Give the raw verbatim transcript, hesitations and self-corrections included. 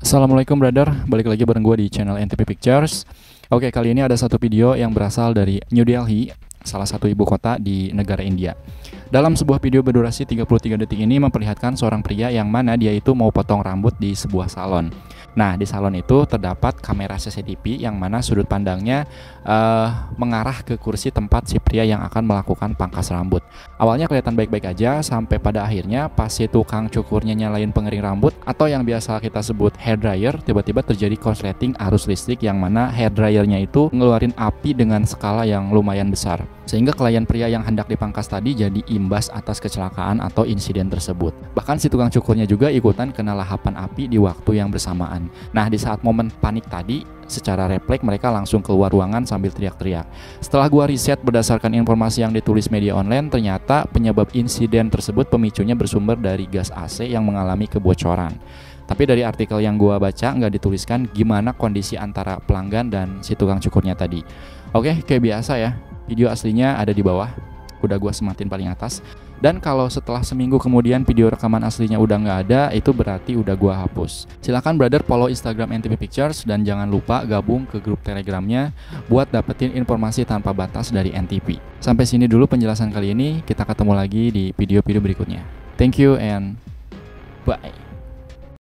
Assalamualaikum brother, balik lagi bareng gue di channel N T P Pictures. Oke, kali ini ada satu video yang berasal dari New Delhi, salah satu ibu kota di negara India. Dalam sebuah video berdurasi tiga puluh tiga detik ini memperlihatkan seorang pria yang mana dia itu mau potong rambut di sebuah salon. Nah, di salon itu terdapat kamera C C T V yang mana sudut pandangnya uh, mengarah ke kursi tempat si pria yang akan melakukan pangkas rambut. Awalnya kelihatan baik-baik aja sampai pada akhirnya pas si tukang cukurnya nyalain pengering rambut atau yang biasa kita sebut hair dryer, tiba-tiba terjadi korsleting arus listrik yang mana hair dryernya itu ngeluarin api dengan skala yang lumayan besar. Sehingga klien pria yang hendak dipangkas tadi jadi imbas atas kecelakaan atau insiden tersebut. Bahkan si tukang cukurnya juga ikutan kena lahapan api di waktu yang bersamaan. Nah, di saat momen panik tadi, secara refleks mereka langsung keluar ruangan sambil teriak-teriak. Setelah gua riset berdasarkan informasi yang ditulis media online, ternyata penyebab insiden tersebut pemicunya bersumber dari gas A C yang mengalami kebocoran. Tapi dari artikel yang gua baca nggak dituliskan gimana kondisi antara pelanggan dan si tukang cukurnya tadi. Oke, kayak biasa ya, video aslinya ada di bawah, udah gua sematin paling atas. Dan kalau setelah seminggu kemudian video rekaman aslinya udah nggak ada, itu berarti udah gua hapus. Silahkan brother follow Instagram N T P Pictures dan jangan lupa gabung ke grup Telegramnya buat dapetin informasi tanpa batas dari N T P. Sampai sini dulu penjelasan kali ini, kita ketemu lagi di video-video berikutnya. Thank you and bye.